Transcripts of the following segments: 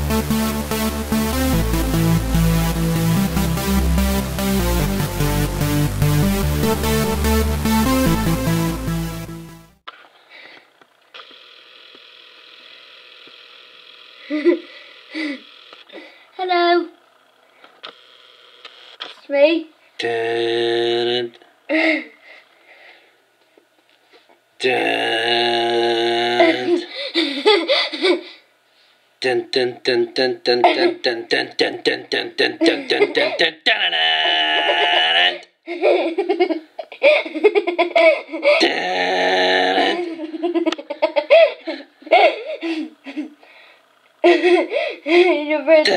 Hello. It's me. Dun, dun, dun, dun, dun, dun, dun, dun, dun, dun, dun, dun, dun, dun, dun, dun, dun, dun, Your birthday.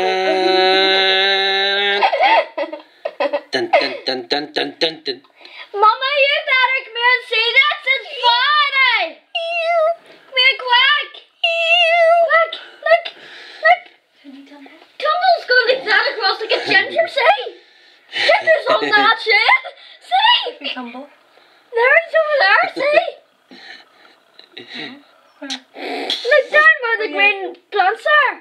dun, dun, dun, dun, dun, dun. Mama, you better come here and see this. It's Friday. Come here, quick. Look, look, look. Tumble's going to that across like a ginger, see? Ginger's on that shit. See? Tumble. There he's over there, see? Look down where the green plants are.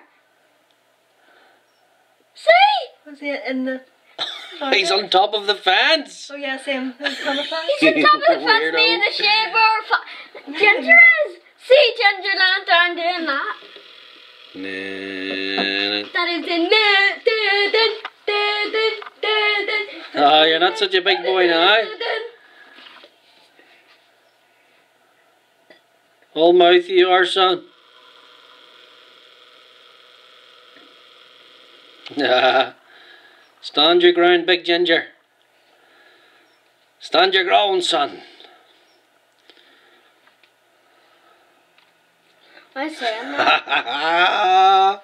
See? Was he in the... He's on top of the fence. Oh yeah, same. He's on the fence. He's on top of the fence, me in the shade where Ginger is. See Ginger lying down doing that. That is the Oh, you're not such a big boy now. All mouth you are, son. Stand your ground, big Ginger. Stand your ground, son. I saying that.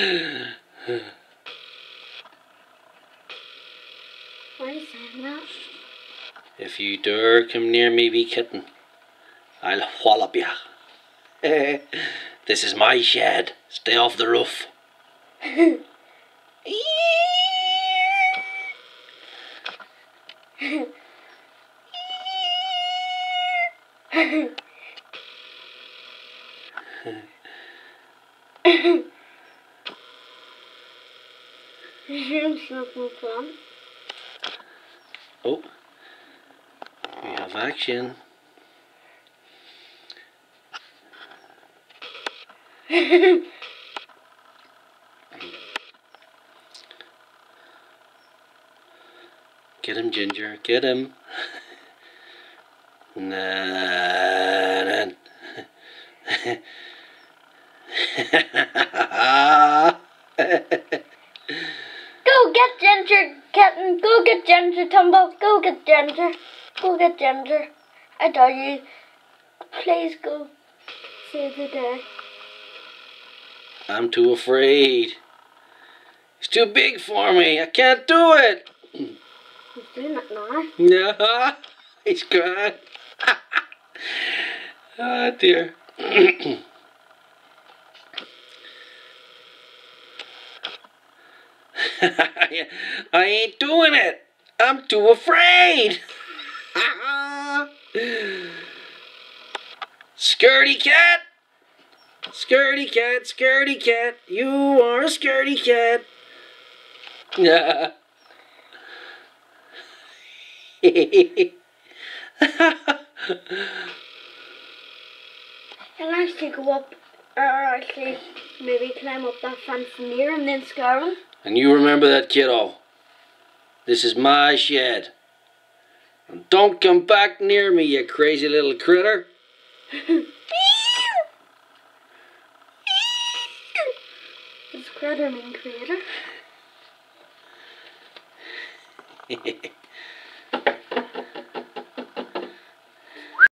Why are you saying that? If you dare come near me, wee kitten, I'll wallop ya. This is my shed. Stay off the roof. Oh, we have action. Get him, Ginger, get him. Nah. Go get Ginger, kitten. Go get Ginger, Tumble. Go get Ginger. Go get Ginger. I dare you. Please go save the day. I'm too afraid. He's too big for me. I can't do it. He's doing it now. No, he's gone. Oh dear. I ain't doing it. I'm too afraid. Scaredy cat. Scaredy cat, scaredy cat. You are a scaredy cat. Yeah. Can I actually go up, or actually maybe climb up that fence near and then scare him? And you remember that, kiddo. This is my shed. And don't come back near me, you crazy little critter. Does critter mean creator?